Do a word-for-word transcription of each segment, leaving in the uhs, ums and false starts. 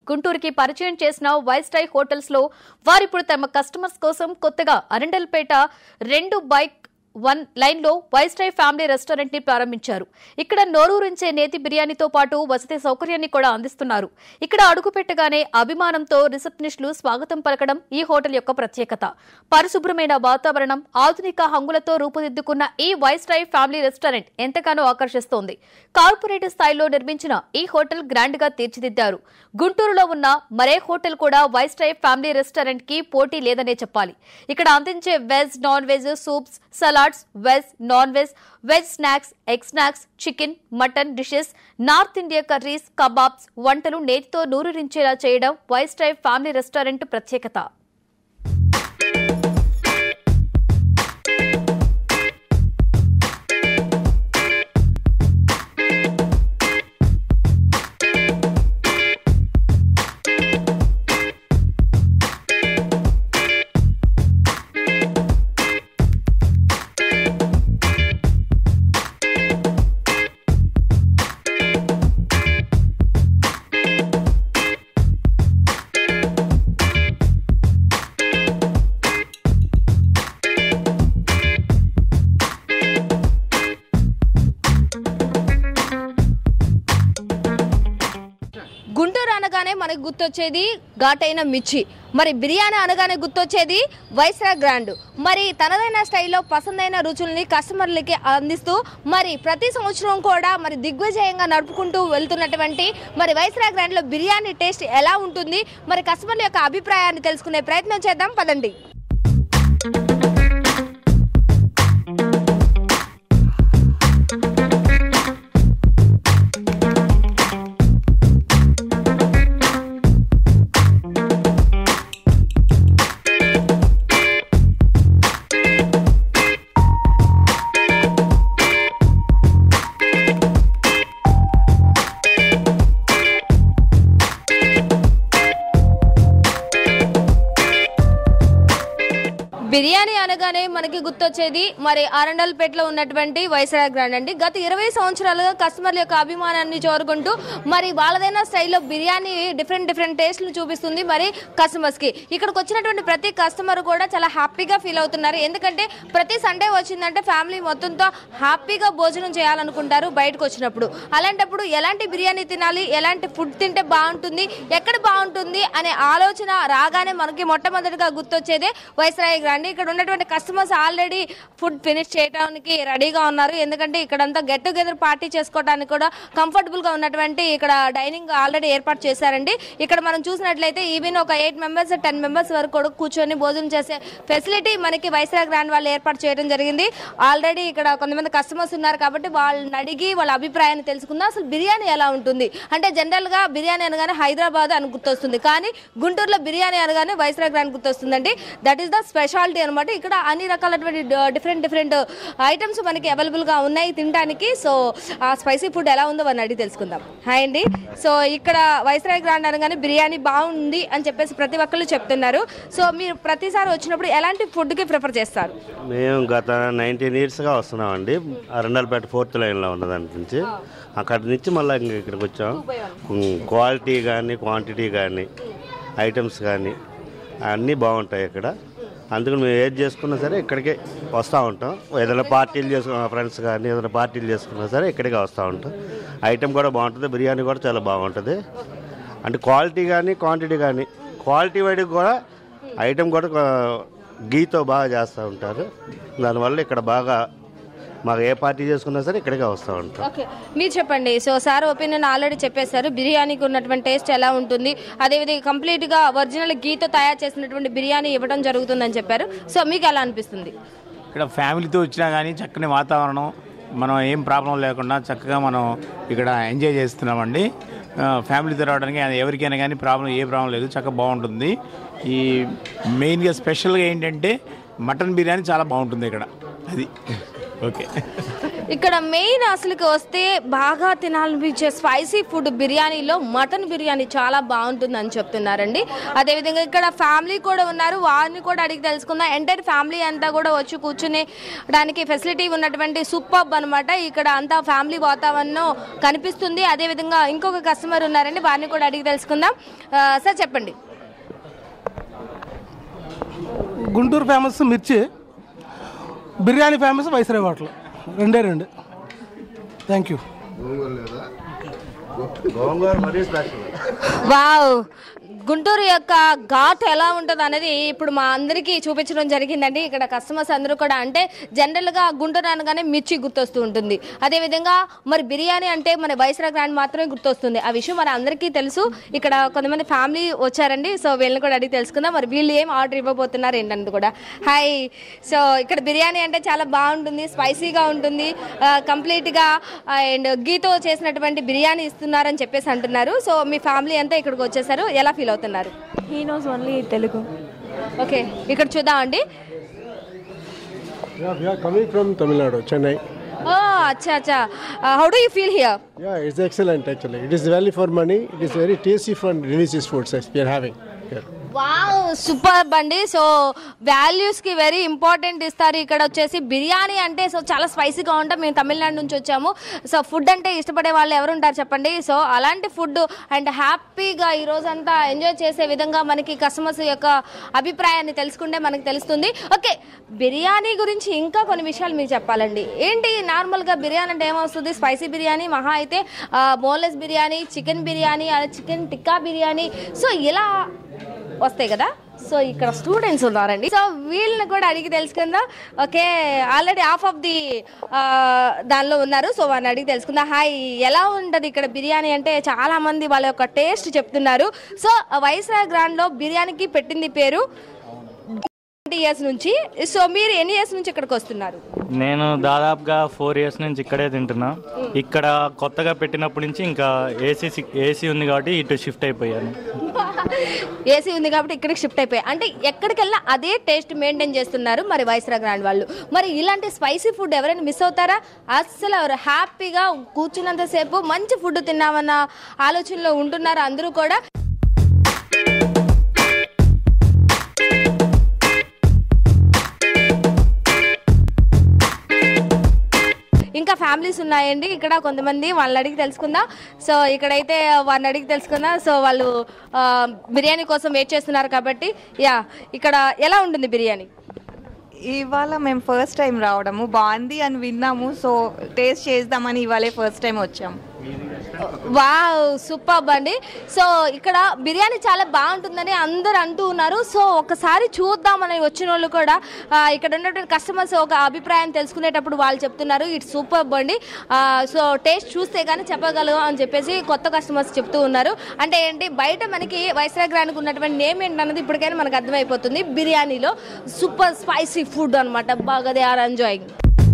గుంటూరుకి పరిచయం చేసిన viceroy hotels లో వారిప్పుడు తమ కస్టమర్స్ కోసం కొత్తగా అరండల్పేట రెండు బైక్ వన్ లైన్ లో వైస్రాయ్ ఫ్యామిలీ రెస్టారెంట్ ని ప్రారంభించారు. ఇక్కడ నోరూరించే నేతి బిర్యానీతో పాటు వసతి సౌకర్యాన్ని కూడా అందిస్తున్నారు. ఇక్కడ అడుగు పెట్టగానే అభిమానంతో రిసెప్షనిస్టులు స్వాగతం పలకడం ఈ హోటల్ యొక్క ప్రత్యేకత. పరిశుభ్రమైన వాతావరణం, ఆధునిక హంగులతో రూపుదిద్దుకున్న ఈ వైస్రాయ్ ఫ్యామిలీ రెస్టారెంట్ ఎంతగానో ఆకర్షిస్తోంది. కార్పొరేట్ స్థాయిలో నిర్మించిన ఈ హోటల్ గ్రాండ్ గా తీర్చిదిద్దారు. గుంటూరులో ఉన్న మరే హోటల్ కూడా వైస్రాయ్ ఫ్యామిలీ రెస్టారెంట్ కి పోటీ లేదనే చెప్పాలి. ఇక్కడ అందించే veg, non veg, soups, salads, veg, non veg, veg snacks, egg snacks, chicken, mutton dishes, North India curries, kebabs వంటలు నేతితో నూరూరించేలా చేయడం వైస్రాయ్ ఫ్యామిలీ రెస్టారెంట్ ప్రత్యేకత. గుంటూరు అనగానే మనకు గుర్తొచ్చేది ఘాటైన మిర్చి, మరి బిర్యానీ అనగానే గుర్తొచ్చేది వైస్రాయ్ గ్రాండ్. మరి తనదైన స్టైల్లో పసందైన రుచుల్ని కస్టమర్లకి అందిస్తూ మరి ప్రతి సంవత్సరం కూడా మరి దిగ్విజయంగా నడుపుకుంటూ వెళ్తున్నటువంటి మరి వైస్రాయ్ గ్రాండ్ లో బిర్యానీ టేస్ట్ ఎలా ఉంటుంది, మరి కస్టమర్ల యొక్క అభిప్రాయాన్ని తెలుసుకునే ప్రయత్నం చేద్దాం పదండి. బిర్యానీ అనగానే మనకి గుర్తొచ్చేది మరి అరండల్పేటలో ఉన్నటువంటి వైస్రాయ్ గ్రాండ్ అండి. గత ఇరవై సంవత్సరాలుగా కస్టమర్ల యొక్క అభిమానాన్ని కోరుకుంటూ మరి వాళ్ళదైన స్టైల్లో బిర్యానీ డిఫరెంట్ డిఫరెంట్ టేస్ట్లు చూపిస్తుంది మరి కస్టమర్స్ కి. ఇక్కడికి వచ్చినటువంటి ప్రతి కస్టమర్ కూడా చాలా హ్యాపీగా ఫీల్ అవుతున్నారు. ఎందుకంటే ప్రతి సండే వచ్చిందంటే ఫ్యామిలీ మొత్తంతో హ్యాపీగా భోజనం చేయాలనుకుంటారు బయటకు వచ్చినప్పుడు. అలాంటప్పుడు ఎలాంటి బిర్యానీ తినాలి, ఎలాంటి ఫుడ్ తింటే బాగుంటుంది, ఎక్కడ బాగుంటుంది అనే ఆలోచన రాగానే మనకి మొట్టమొదటిగా గుర్తొచ్చేదే వైస్రాయ్ గ్రాండ్. ఇక్కడ ఉన్నటువంటి కస్టమర్స్ ఆల్రెడీ ఫుడ్ ఫినిష్ చేయడానికి రెడీగా ఉన్నారు. ఎందుకంటే ఇక్కడంతా గెట్ టుగెదర్ పార్టీ చేసుకోవడానికి కూడా కంఫర్టబుల్ గా ఉన్నటువంటి ఇక్కడ డైనింగ్ ఆల్రెడీ ఏర్పాటు చేశారండి. ఇక్కడ మనం చూసినట్లయితే ఈవెన్ ఒక ఎయిట్ మెంబర్స్ టెన్ మెంబర్స్ వరకు కూడా కూర్చొని భోజనం చేసే ఫెసిలిటీ మనకి వైస్రాయ్ గ్రాండ్ వాళ్ళు ఏర్పాటు చేయడం జరిగింది. ఆల్రెడీ ఇక్కడ కొంతమంది కస్టమర్స్ ఉన్నారు కాబట్టి వాళ్ళని అడిగి వాళ్ళ అభిప్రాయాన్ని తెలుసుకుందాం. అసలు బిర్యానీ ఎలా ఉంటుంది అంటే జనరల్ గా బిర్యానీ అనగానే హైదరాబాద్ అని గుర్తొస్తుంది, కానీ గుంటూరులో బిర్యానీ అనగానే వైస్రాయ్ గ్రాండ్ గుర్తొస్తుందండి. దట్ ఈస్ ద స్పెషాలిటీ అనమాట. ఇక్కడ అన్ని రకాలైనటువంటి డిఫరెంట్ డిఫరెంట్ ఐటమ్స్ మనకి అవైలబుల్ గా ఉన్నాయి తినడానికి. సో ఆ స్పైసీ ఫుడ్ ఎలా ఉందో అని అడిగి తెలుసుకుందాం. హాయ్ అండి. సో ఇక్కడ వైస్రాయ్ గ్రాండ్ అనగానే బిర్యానీ బాగుంది అని చెప్పేసి ప్రతి ఒక్కళ్ళు చెప్తున్నారు. సో మీరు ప్రతిసారి వచ్చినప్పుడు ఎలాంటి ఫుడ్ కి ప్రిఫర్ చేస్తారు? మేము గత నైన్టీన్ ఇయర్స్ గా వస్తున్నామండి. అరండల్పేట ఫోర్త్ లైన్ లో ఉన్నదాని నుంచి అక్కడి నుంచి మళ్ళీ ఇంకా ఇక్కడికి వచ్చాం. క్వాలిటీ కానీ క్వాంటిటీ కానీ ఐటమ్స్ కానీ అన్నీ బాగుంటాయి ఇక్కడ. అందుకని మేము ఏది చేసుకున్నా సరే ఇక్కడికే వస్తూ ఉంటాం. ఏదైనా పార్టీలు చేసుకున్న ఫ్రెండ్స్ కానీ ఏదైనా పార్టీలు చేసుకున్నా సరే ఇక్కడికే వస్తూ ఉంటాం. ఐటమ్ కూడా బాగుంటుంది, బిర్యానీ కూడా చాలా బాగుంటుంది. అంటే క్వాలిటీ కానీ క్వాంటిటీ కానీ క్వాలిటీ వైడ్కి కూడా ఐటమ్ కూడా గీతో బాగా చేస్తూ ఉంటారు. దానివల్ల ఇక్కడ బాగా మాకు ఏ పార్టీ చేసుకున్నా సరే ఇక్కడికే వస్తూ ఉంటాం. ఓకే, మీరు చెప్పండి. సో సార్ ఒపీనియన్ ఆల్రెడీ చెప్పేశారు, బిర్యానీకి ఉన్నటువంటి టేస్ట్ ఎలా ఉంటుంది, అదేవిధంగా కంప్లీట్గా ఒరిజినల్ గీతో తయారు చేసినటువంటి బిర్యానీ ఇవ్వడం జరుగుతుందని చెప్పారు. సో మీకు ఎలా అనిపిస్తుంది? ఇక్కడ ఫ్యామిలీతో వచ్చినా కానీ చక్కని వాతావరణం, మనం ఏం ప్రాబ్లం లేకుండా చక్కగా మనం ఇక్కడ ఎంజాయ్ చేస్తున్నామండి. ఫ్యామిలీతో రావడానికి ఎవరికైనా కానీ ప్రాబ్లం ఏ ప్రాబ్లం లేదు, చక్కగా బాగుంటుంది. ఈ మెయిన్గా స్పెషల్గా ఏంటంటే మటన్ బిర్యానీ చాలా బాగుంటుంది ఇక్కడ. అది ఓకే. ఇక్కడ మెయిన్ అసలుకి వస్తే బాగా తినాలనిపించే స్పైసీ ఫుడ్ బిర్యానీలో మటన్ బిర్యానీ చాలా బాగుంటుంది అని చెప్తున్నారండి. అదేవిధంగా ఇక్కడ ఫ్యామిలీ కూడా ఉన్నారు, వారిని కూడా అడిగి తెలుసుకుందాం. ఎంటైర్ ఫ్యామిలీ అంతా కూడా వచ్చి కూర్చునేడానికి ఫెసిలిటీ ఉన్నటువంటి సూపర్బ్ అనమాట. ఇక్కడ అంతా ఫ్యామిలీ వాతావరణం కనిపిస్తుంది. అదేవిధంగా ఇంకొక కస్టమర్ ఉన్నారండి, వారిని కూడా అడిగి తెలుసుకుందాం. సార్ చెప్పండి. గుంటూరు ఫేమస్ మిర్చి, బిర్యానీ ఫేమస్ వైస్రాయ్ హోటల్, రెండే రెండు. Thank you. వావ్, గుంటూరు యొక్క ఘాట్ ఎలా ఉంటుంది అనేది ఇప్పుడు మా అందరికీ చూపించడం జరిగిందండి. ఇక్కడ కస్టమర్స్ అందరూ కూడా అంటే జనరల్గా గుంటూరు అనగానే మిర్చి గుర్తొస్తూ ఉంటుంది. అదేవిధంగా మరి బిర్యానీ అంటే మన వైస్రాయ్ గ్రాండ్ మాత్రమే గుర్తొస్తుంది. ఆ విషయం మన అందరికీ తెలుసు. ఇక్కడ కొంతమంది ఫ్యామిలీ వచ్చారండి, సో వీళ్ళని కూడా అడిగి తెలుసుకుందాం మరి వీళ్ళు ఏం ఆర్డర్ ఇవ్వబోతున్నారు ఏంటంటే కూడా. హాయ్, సో ఇక్కడ బిర్యానీ అంటే చాలా బాగుంటుంది, స్పైసీగా ఉంటుంది, కంప్లీట్గా అండ్ గీతో చేసినటువంటి బిర్యానీ ఇస్తున్నారని చెప్పేసి అంటున్నారు. సో మీ ఫ్యామిలీ అంతా ఇక్కడికి వచ్చేసారు, ఎలా ఫీల్ అవుతున్నారు? He knows only Telugu. Okay, ఇక్కడ చూద్దామండి. Yeah, we are coming from Tamil Nadu, Chennai. Oh, acha acha. Uh, how do you feel here? Yeah, it's excellent actually. It is value for money. It is very tasty for delicious foods we are having here. Wow, super బండి. So values కి very important ఇస్తారు. ఇక్కడ వచ్చేసి బిర్యానీ అంటే so చాలా స్పైసీగా ఉంటాం. మేము తమిళనాడు నుంచి వచ్చాము, సో ఫుడ్ అంటే ఇష్టపడే వాళ్ళు ఎవరు ఉంటారు చెప్పండి. సో అలాంటి ఫుడ్ అండ్ హ్యాపీగా ఈ రోజంతా ఎంజాయ్ చేసే విధంగా మనకి కస్టమర్స్ యొక్క అభిప్రాయాన్ని తెలుసుకుంటే మనకి తెలుస్తుంది. ఓకే, బిర్యానీ గురించి ఇంకా కొన్ని విషయాలు మీకు చెప్పాలండి. ఏంటి నార్మల్గా బిర్యానీ అంటే ఏమొస్తుంది? స్పైసీ బిర్యానీ, మహా అయితే boneless biryani, chicken biryani, chicken tikka biryani, so ఇలా వస్తాయి కదా. సో ఇక్కడ స్టూడెంట్స్ ఉన్నారండి, సో వీళ్ళని కూడా అడిగి తెలుసుకుందాం. Okay, already half of the దానిలో ఉన్నారు, సో వాళ్ళని అడిగి తెలుసుకుందాం. హాయ్, ఎలా ఉంటుంది ఇక్కడ బిర్యానీ అంటే? చాలా మంది వాళ్ళ యొక్క టేస్ట్ చెప్తున్నారు. సో వైస్రాయ్ గ్రాండ్ లో బిర్యానీకి పెట్టింది పేరు ట్వంటీ ఇయర్స్ నుంచి. సో మీరు ఎన్ని ఇయర్స్ నుంచి ఇక్కడికి వస్తున్నారు? నేను దాదాపుగా ఫోర్ ఇయర్స్ నుంచి ఇక్కడే తింటున్నా. ఇక్కడ కొత్తగా పెట్టినప్పటి నుంచి ఇంకా ఏసీ ఏసీ ఉంది కాబట్టి ఇటు షిఫ్ట్ అయిపోయాను. ఏసీ ఉంది కాబట్టి ఇక్కడికి షిఫ్ట్ అయిపోయాయి అంటే ఎక్కడికి వెళ్ళినా అదే టేస్ట్ మెయింటైన్ చేస్తున్నారు మరి వైస్రాయ్ గ్రాండ్ వాళ్ళు. మరి ఇలాంటి స్పైసీ ఫుడ్ ఎవరైనా మిస్ అవుతారా? అస్సలు ఎవరు హ్యాపీగా కూర్చున్నంతసేపు మంచి ఫుడ్ తిన్నామన్న ఆలోచనలో ఉంటున్నారు అందరూ కూడా. ఇంకా ఫ్యామిలీస్ ఉన్నాయండి ఇక్కడ కొంతమంది, వాళ్ళని అడిగి తెలుసుకుందాం. సో ఇక్కడైతే వాళ్ళని అడిగి తెలుసుకుందాం. సో వాళ్ళు బిర్యానీ కోసం వెయిట్ చేస్తున్నారు కాబట్టి. యా, ఇక్కడ ఎలా ఉంటుంది బిర్యానీ? ఇవాళ మేము ఫస్ట్ టైం రావడము, బాగుంది అని విన్నాము, సో టేస్ట్ చేద్దామని ఇవాళే ఫస్ట్ టైం వచ్చాము. వావ్, సూపర్ అండి. సో ఇక్కడ బిర్యానీ చాలా బాగుంటుందని అందరు అంటూ ఉన్నారు. సో ఒకసారి చూద్దామని వచ్చిన వాళ్ళు కూడా ఇక్కడ ఉన్నటువంటి కస్టమర్స్ ఒక అభిప్రాయం తెలుసుకునేటప్పుడు వాళ్ళు చెప్తున్నారు ఇట్స్ సూపర్ అండి, సో టేస్ట్ చూస్తే కానీ చెప్పగలవు అని చెప్పేసి కొత్త కస్టమర్స్ చెప్తూ ఉన్నారు. అంటే ఏంటి, బయట మనకి వైస్రాయ్ గ్రాండ్కి ఉన్నటువంటి నేమ్ ఏంటన్నది ఇప్పటికైనా మనకు అర్థమైపోతుంది. బిర్యానీలో సూపర్ స్పైసీ ఫుడ్ అనమాట, బాగా దే ఆర్ ఎంజాయింగ్.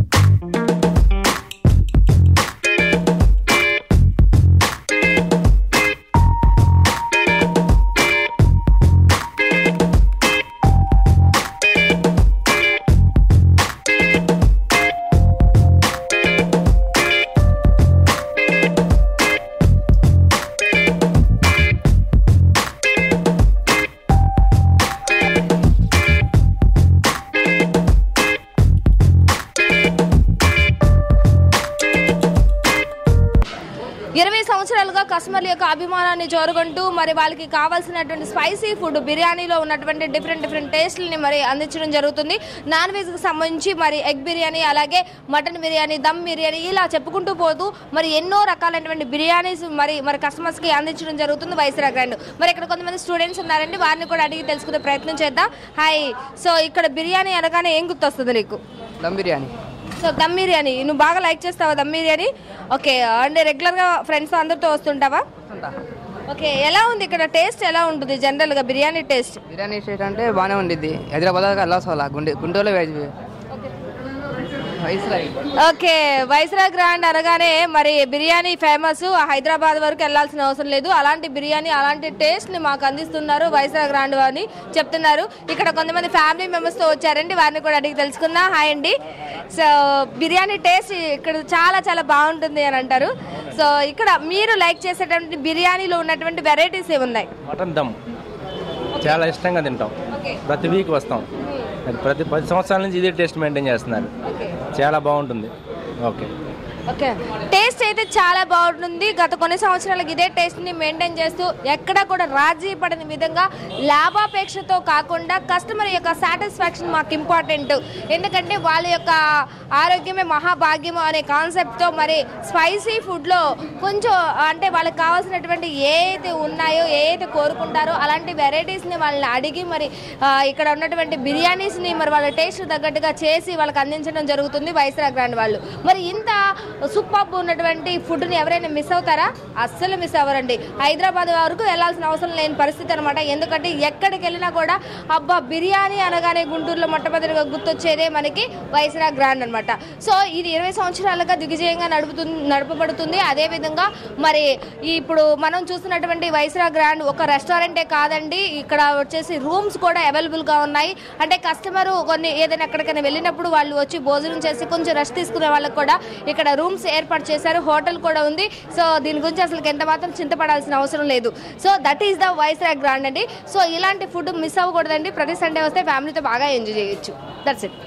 ఇరవై సంవత్సరాలుగా కస్టమర్ల యొక్క అభిమానాన్ని జోరుకుంటూ మరి వాళ్ళకి కావాల్సినటువంటి స్పైసీ ఫుడ్ బిర్యానీలో ఉన్నటువంటి డిఫరెంట్ డిఫరెంట్ టేస్ట్లని మరి అందించడం జరుగుతుంది. నాన్ వెజ్కి సంబంధించి మరి ఎగ్ బిర్యానీ, అలాగే మటన్ బిర్యానీ, దమ్ బిర్యానీ, ఇలా చెప్పుకుంటూ పోతూ మరి ఎన్నో రకాలైనటువంటి బిర్యానీస్ మరి మరి కస్టమర్స్కి అందించడం జరుగుతుంది వైస్రాయ్ గ్రాండ్. మరి ఇక్కడ కొంతమంది స్టూడెంట్స్ ఉన్నారండి, వారిని కూడా అడిగి తెలుసుకునే ప్రయత్నం చేద్దాం. హాయ్, సో ఇక్కడ బిర్యానీ అనగానే ఏం గుర్తొస్తుంది నీకు? దమ్ బిర్యానీ. సో దమ్ బిర్యానీ నువ్వు బాగా లైక్ చేస్తావా దమ్ బిర్యానీ? ఓకే, అంటే రెగ్యులర్గా ఫ్రెండ్స్ అందరితో వస్తుంటావా? ఓకే, ఎలా ఉంది ఇక్కడ టేస్ట్? ఎలా ఉంటుంది జనరల్గా బిర్యానీ టేస్ట్? బిర్యానీ టేస్ట్ అంటే బాగానే ఉండిద్ది. హైదరాబాద్ వెళ్ళాల్సి గుంటూరులో వెజ్. ఓకే, వైస్రాయ్ గ్రాండ్ అనగానే మరి బిర్యానీ ఫేమస్, హైదరాబాద్ వరకు వెళ్లాల్సిన అవసరం లేదు. అలాంటి బిర్యానీ అలాంటి టేస్ట్ ని మాకు అందిస్తున్నారు వైస్రాయ్ గ్రాండ్ అని చెప్తున్నారు. ఇక్కడ కొంతమంది ఫ్యామిలీ మెంబర్స్ తో వచ్చారండి, వారిని కూడా అడిగి తెలుసుకుందాం. హాయ్ అండి. సో బిర్యానీ టేస్ట్ ఇక్కడ చాలా చాలా బాగుంటుంది అని అంటారు. సో ఇక్కడ మీరు లైక్ చేసేటువంటి బిర్యానీలో ఉన్నటువంటి వెరైటీస్ ఏమున్నాయి? మటన్ దమ్ చాలా ఇష్టంగా తింటాం, ప్రతి వీక్ వస్తాం. ప్రతి పది సంవత్సరాల నుంచి ఇదే టేస్ట్ మెయింటైన్ చేస్తున్నారు, చాలా బాగుంటుంది. ఓకే ఓకే, టేస్ట్ అయితే చాలా బాగుంటుంది. గత కొన్ని సంవత్సరాలకు ఇదే టేస్ట్ ని మెయింటైన్ చేస్తూ ఎక్కడా కూడా రాజీ పడని విధంగా లాభాపేక్షతో కాకుండా కస్టమర్ యొక్క సాటిస్ఫాక్షన్ మాకు ఇంపార్టెంట్. ఎందుకంటే వాళ్ళ యొక్క ఆరోగ్యమే మహాభాగ్యము అనే కాన్సెప్ట్తో మరి స్పైసీ ఫుడ్లో కొంచెం అంటే వాళ్ళకి కావాల్సినటువంటి ఏ అయితే ఉన్నాయో ఏ అయితే కోరుకుంటారో అలాంటి వెరైటీస్ని వాళ్ళని అడిగి మరి ఇక్కడ ఉన్నటువంటి బిర్యానీస్ని మరి వాళ్ళ టేస్ట్ తగ్గట్టుగా చేసి వాళ్ళకి అందించడం జరుగుతుంది వైస్రాయ్ గ్రాండ్ వాళ్ళు. మరి ఇంత సూపర్ ఉన్నటువంటి ఫుడ్ని ఎవరైనా మిస్ అవుతారా? అస్సలు మిస్ అవ్వరండి. హైదరాబాద్ వరకు వెళ్లాల్సిన అవసరం లేని పరిస్థితి అనమాట. ఎందుకంటే ఎక్కడికి వెళ్ళినా కూడా అబ్బా బిర్యానీ అనగానే గుంటూరులో మొట్టమొదటిగా గుర్తొచ్చేదే మనకి వైస్రాయ్ గ్రాండ్ అనమాట. సో ఇది ఇరవై సంవత్సరాలుగా దిగ్విజయంగా నడుపుతుంది నడపబడుతుంది. అదేవిధంగా మరి ఇప్పుడు మనం చూస్తున్నటువంటి వైస్రాయ్ గ్రాండ్ ఒక రెస్టారెంటే కాదండి, ఇక్కడ వచ్చేసి రూమ్స్ కూడా అవైలబుల్గా ఉన్నాయి. అంటే కస్టమర్ కొన్ని ఏదైనా ఎక్కడికైనా వెళ్ళినప్పుడు వాళ్ళు వచ్చి భోజనం చేసి కొంచెం రెస్ట్ తీసుకునే వాళ్ళకి కూడా ఇక్కడ రూమ్స్ ఏర్పాటు చేశారు, హోటల్ కూడా ఉంది. సో దీని గురించి అసలు ఎంత మాత్రం చింతపడాల్సిన అవసరం లేదు. So that is the Viceroy grand అండి. సో ఇలాంటి ఫుడ్ మిస్ అవ్వకూడదండి. ప్రతి సండే వస్తే ఫ్యామిలీతో బాగా ఎంజాయ్ చేయొచ్చు. That's it.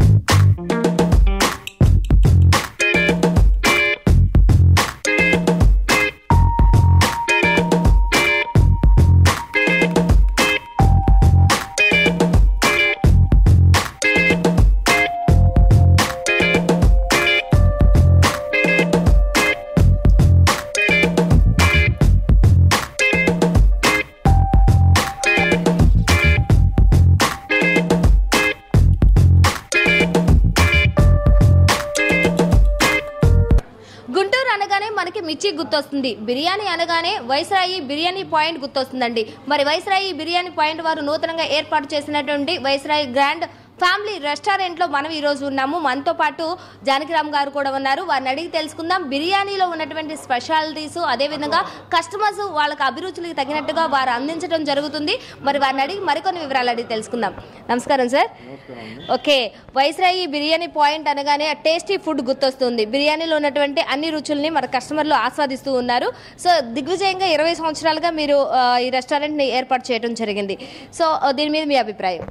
మిర్చి గుర్తొస్తుంది, బిర్యానీ అనగానే వైస్రాయి బిర్యానీ పాయింట్ గుర్తొస్తుందండి. మరి వైస్రాయి బిర్యానీ పాయింట్ వారు నూతనంగా ఏర్పాటు చేసినటువంటి వైస్రాయి గ్రాండ్ ఫ్యామిలీ రెస్టారెంట్లో మనం ఈరోజు ఉన్నాము. మనతో పాటు జానకిరామ్ గారు కూడా ఉన్నారు. వారిని అడిగి తెలుసుకుందాం బిర్యానీలో ఉన్నటువంటి స్పెషాలిటీస్, అదేవిధంగా కస్టమర్స్ వాళ్ళకి అభిరుచులకు తగినట్టుగా వారు అందించడం జరుగుతుంది. మరి వారిని అడిగి మరికొన్ని వివరాలు అడిగి తెలుసుకుందాం. నమస్కారం sir. Okay, Viceroy biryani point అనగానే టేస్టీ ఫుడ్ గుర్తొస్తుంది. బిర్యానీలో ఉన్నటువంటి అన్ని రుచుల్ని మన కస్టమర్లు ఆస్వాదిస్తూ ఉన్నారు. సో దిగ్విజయంగా ఇరవై సంవత్సరాలుగా మీరు ఈ రెస్టారెంట్ని ఏర్పాటు చేయడం జరిగింది. సో దీని మీద మీ అభిప్రాయం?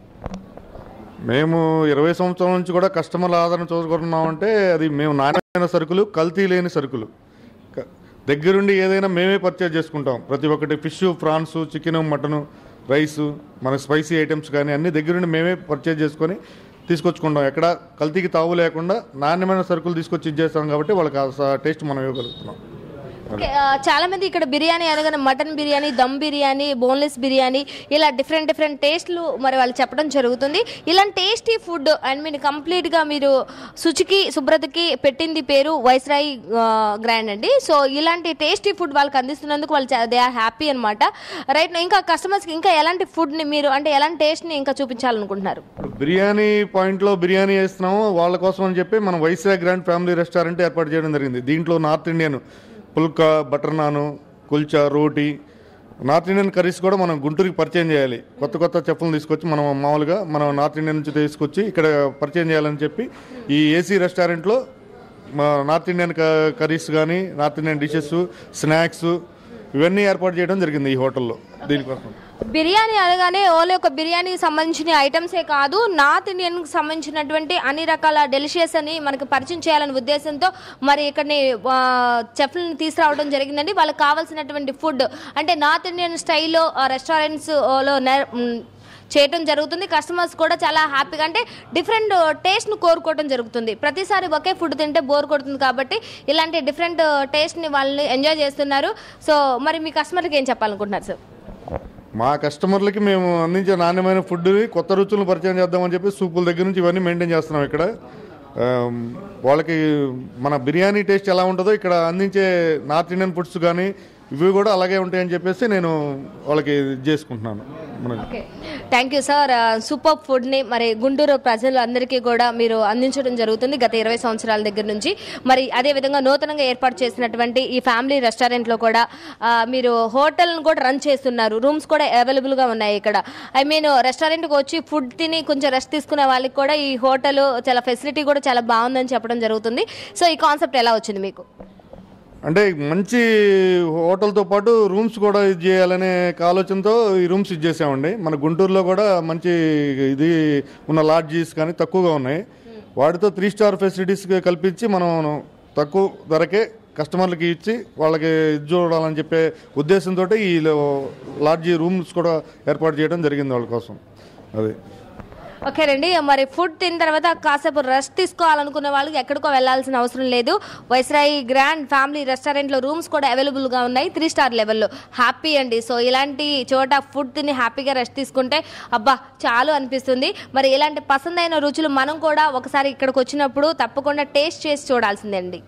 మేము ఇరవై సంవత్సరాల నుంచి కూడా కస్టమర్ల ఆదరణ చూసుకుంటున్నామంటే అది మేము నాణ్యమైన సరుకులు, కల్తీ లేని సరుకులు దగ్గరుండి ఏదైనా మేమే పర్చేజ్ చేసుకుంటాం. ప్రతి ఒక్కటి fish, prawns, chicken, mutton, rice, మన స్పైసీ ఐటమ్స్ కానీ అన్ని దగ్గరుండి మేమే పర్చేజ్ చేసుకొని తీసుకొచ్చుకుంటాం. ఎక్కడ కల్తీకి తావు లేకుండా నాణ్యమైన సరుకులు తీసుకొచ్చి ఇచ్చేస్తాం కాబట్టి వాళ్ళకి ఆ టేస్ట్ మనం ఇవ్వగలుగుతున్నాం. చాలా మంది ఇక్కడ బిర్యానీ అనగానే మటన్ బిర్యానీ, దమ్ బిర్యానీ, బోన్లెస్ బిర్యానీ ఇలా డిఫరెంట్ డిఫరెంట్ టేస్ట్లు మరి వాళ్ళు చెప్పడం జరుగుతుంది. ఇలాంటి టేస్టీ ఫుడ్ అండ్ మీరు కంప్లీట్గా మీరు శుచికి శుభ్రతకి పెట్టింది పేరు వైస్రాయి గ్రాండ్ అండి. సో ఇలాంటి టేస్టీ ఫుడ్ వాళ్ళకి అందిస్తున్నందుకు వాళ్ళు దే ఆర్ హ్యాపీ అనమాట. రైట్, ఇంకా కస్టమర్స్కి ఇంకా ఎలాంటి ఫుడ్ని మీరు అంటే ఎలాంటి టేస్ట్ని ఇంకా చూపించాలనుకుంటున్నారు? బిర్యానీ పాయింట్లో బిర్యానీ వేస్తున్నాము వాళ్ళ కోసం అని చెప్పి మనం వైస్రాయి గ్రాండ్ ఫ్యామిలీ రెస్టారెంట్ ఏర్పాటు చేయడం జరిగింది. దీంట్లో north Indian phulka, butter naan, kulcha, roti, North Indian curries కూడా మనం గుంటూరుకి పరిచయం చేయాలి. కొత్త కొత్త చెఫ్లను తీసుకొచ్చి మనం మామూలుగా మనం నార్త్ ఇండియన్ నుంచి తీసుకొచ్చి ఇక్కడ పరిచయం చేయాలని చెప్పి ఈ ఏసీ రెస్టారెంట్లో నార్త్ ఇండియన్ కర్రీస్ కానీ నార్త్ ఇండియన్ డిషెస్, స్నాక్స్ ఇవన్నీ ఏర్పాటు చేయడం జరిగింది ఈ హోటల్లో. దీనికోసం బిర్యానీ అనగానే ఓన్లీ ఒక బిర్యానీకి సంబంధించిన ఐటమ్సే కాదు, నార్త్ ఇండియన్కి సంబంధించినటువంటి అన్ని రకాల డెలిషియస్ అని మనకి పరిచయం చేయాలనే ఉద్దేశంతో మరి ఇక్కడిని చెఫ్లను తీసుకురావడం జరిగిందండి. వాళ్ళకి కావాల్సినటువంటి ఫుడ్ అంటే నార్త్ ఇండియన్ స్టైల్లో రెస్టారెంట్స్లో చేయడం జరుగుతుంది. కస్టమర్స్ కూడా చాలా హ్యాపీగా అంటే డిఫరెంట్ టేస్ట్ను కోరుకోవడం జరుగుతుంది. ప్రతిసారి ఒకే ఫుడ్ తింటే బోర్ కొడుతుంది కాబట్టి ఇలాంటి డిఫరెంట్ టేస్ట్ని వాళ్ళు ఎంజాయ్ చేస్తున్నారు. సో మరి మీ కస్టమర్కి ఏం చెప్పాలనుకుంటున్నారు సార్? మా కస్టమర్లకి మేము అందించే నాణ్యమైన ఫుడ్ని కొత్త రుచులను పరిచయం చేద్దామని చెప్పి సూపుల దగ్గర నుంచి ఇవన్నీ మెయింటైన్ చేస్తున్నాం. ఇక్కడ వాళ్ళకి మన బిర్యానీ టేస్ట్ ఎలా ఉంటుందో ఇక్కడ అందించే నార్త్ ఇండియన్ ఫుడ్స్ కానీ ఇవి కూడా అలాగే ఉంటాయని చెప్పేసి నేను వాళ్ళకి ఇది చేసుకుంటున్నాను. Thank you sir. సూపర్ ఫుడ్ని మరి గుంటూరు ప్రజలందరికీ కూడా మీరు అందించడం జరుగుతుంది గత ఇరవై సంవత్సరాల దగ్గర నుంచి. మరి అదేవిధంగా నూతనంగా ఏర్పాటు చేసినటువంటి ఈ ఫ్యామిలీ రెస్టారెంట్లో కూడా మీరు హోటల్ని కూడా రన్ చేస్తున్నారు. రూమ్స్ కూడా అవైలబుల్గా ఉన్నాయి ఇక్కడ. ఐ మీన్ రెస్టారెంట్కి వచ్చి ఫుడ్ తిని కొంచెం రెస్ట్ తీసుకునే వాళ్ళకి కూడా ఈ హోటల్ చాలా ఫెసిలిటీ కూడా చాలా బాగుందని చెప్పడం జరుగుతుంది. సో ఈ కాన్సెప్ట్ ఎలా వచ్చింది మీకు? అంటే మంచి హోటల్తో పాటు రూమ్స్ కూడా ఇది చేయాలనే ఆలోచనతో ఈ రూమ్స్ ఇది చేసామండి. మన గుంటూరులో కూడా మంచి ఇది ఉన్న లాడ్జీస్ కానీ తక్కువగా ఉన్నాయి. వాటితో త్రీ స్టార్ ఫెసిలిటీస్ కల్పించి మనం తక్కువ ధరకే కస్టమర్లకి ఇచ్చి వాళ్ళకి ఇది చూడాలని చెప్పే ఉద్దేశంతో ఈ లాడ్జీ రూమ్స్ కూడా ఏర్పాటు చేయడం జరిగింది వాళ్ళ కోసం. అది ఓకేనండి. మరి ఫుడ్ తిన్న తర్వాత కాసేపు రెస్ట్ తీసుకోవాలనుకునే వాళ్ళకి ఎక్కడికో వెళ్లాల్సిన అవసరం లేదు. వైస్రాయ్ గ్రాండ్ ఫ్యామిలీ రెస్టారెంట్లో రూమ్స్ కూడా అవైలబుల్గా ఉన్నాయి త్రీ స్టార్ లెవెల్లో. హ్యాపీ అండి. సో ఇలాంటి చోట ఫుడ్ తిని హ్యాపీగా రెస్ట్ తీసుకుంటే అబ్బా చాలు అనిపిస్తుంది. మరి ఇలాంటి పసందైన రుచులు మనం కూడా ఒకసారి ఇక్కడికి వచ్చినప్పుడు తప్పకుండా టేస్ట్ చేసి చూడాల్సిందండి.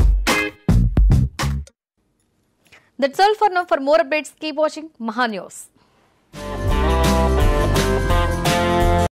That's all for now. For more updates, keep watching Mahaa News.